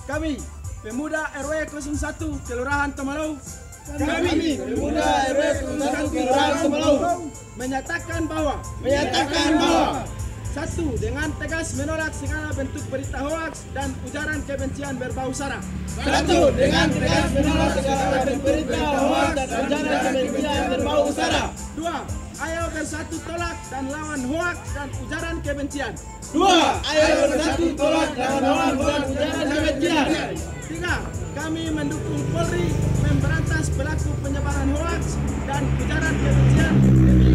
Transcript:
Kami, Pemuda RW 01 Kelurahan Tomalau. Kami, Pemuda RW 01 Kelurahan Tomalau, menyatakan bahwa satu, dengan tegas menolak segala bentuk berita hoaks dan ujaran kebencian berbau sara. Satu, dengan tegas menolak segala bentuk berita hoaks dan ujaran kebencian berbau sara. Dua, ayo bersatu tolak dan lawan hoaks dan ujaran kebencian. Dua, ayo bersatu tolak dan lawan hoaks dan ujaran kebencian. Tiga, kami mendukung Polri memberantas pelaku penyebaran hoaks dan ujaran kebencian.